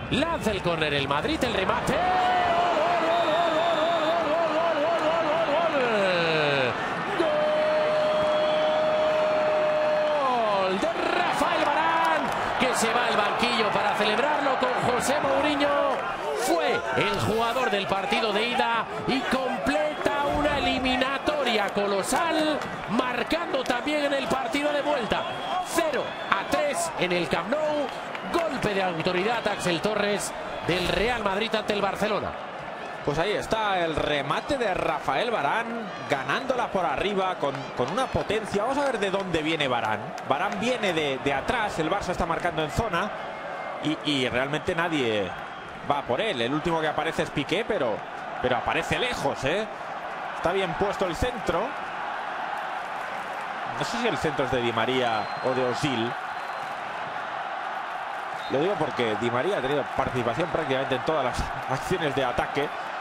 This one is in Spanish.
Lanza el córner el Madrid, el remate. ¡Gol de Rafael Varane! Que se va al banquillo para celebrarlo con José Mourinho. Fue el jugador del partido de ida y completa una eliminatoria colosal, marcando también en el partido de vuelta. 0-3 en el Camp Nou. Golpe de autoridad, Axel Torres, del Real Madrid ante el Barcelona. Pues ahí está el remate de Rafael Varane, ganándola por arriba con una potencia. Vamos a ver de dónde viene Varane. Varane viene de atrás, el Barça está marcando en zona y realmente nadie va por él. El último que aparece es Piqué, pero aparece lejos, ¿eh? Está bien puesto el centro. No sé si el centro es de Di María o de Özil. Lo digo porque Di María ha tenido participación prácticamente en todas las acciones de ataque.